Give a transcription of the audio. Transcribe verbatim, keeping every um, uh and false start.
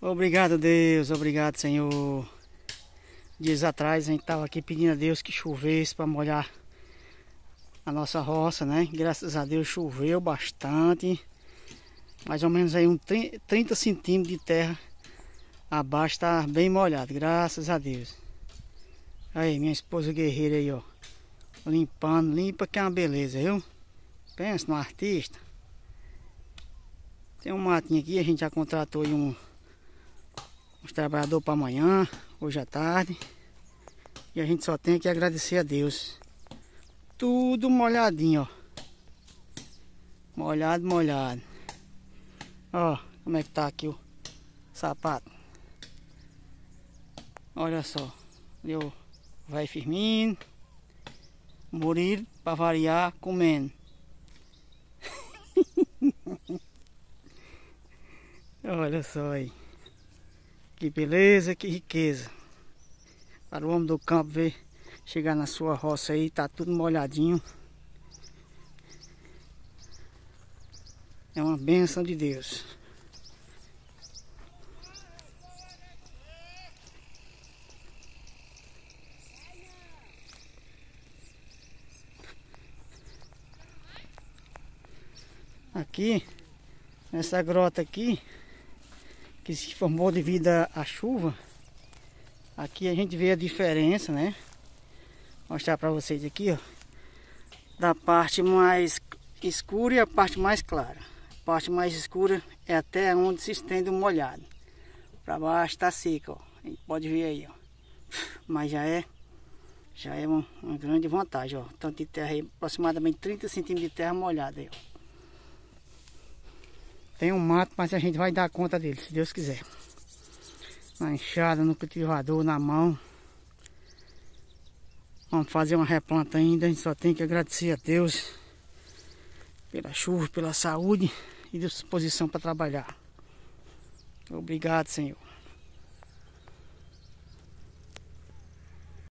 Obrigado, Deus. Obrigado, Senhor. Dias atrás a gente estava aqui pedindo a Deus que chovesse para molhar a nossa roça, né? Graças a Deus choveu bastante. Mais ou menos aí uns trinta centímetros de terra abaixo está bem molhado, graças a Deus. Aí, minha esposa guerreira aí, ó. Limpando, limpa que é uma beleza, viu? Pensa no artista. Tem um matinho aqui, a gente já contratou aí um, uns trabalhadores para amanhã, hoje à tarde. E a gente só tem que agradecer a Deus. Tudo molhadinho, ó. Molhado, molhado. Ó, como é que tá aqui o sapato. Olha só. Eu vai firminho. Murilo, para variar, comendo. Olha só aí. Que beleza, que riqueza. Para o homem do campo ver chegar na sua roça aí, tá tudo molhadinho. É uma bênção de Deus. Aqui, nessa grota aqui, que se formou devido à chuva, aqui a gente vê a diferença, né? Vou mostrar para vocês aqui, ó, da parte mais escura e a parte mais clara. A parte mais escura é até onde se estende o molhado. Para baixo está seco, ó. A gente pode ver aí, ó. Mas já é, já é uma, uma grande vantagem, ó. Tanto de terra aí, aproximadamente trinta centímetros de terra molhada aí, ó. Tem um mato, mas a gente vai dar conta dele, se Deus quiser. Na enxada, no cultivador, na mão. Vamos fazer uma replanta ainda. A gente só tem que agradecer a Deus pela chuva, pela saúde e disposição para trabalhar. Obrigado, Senhor.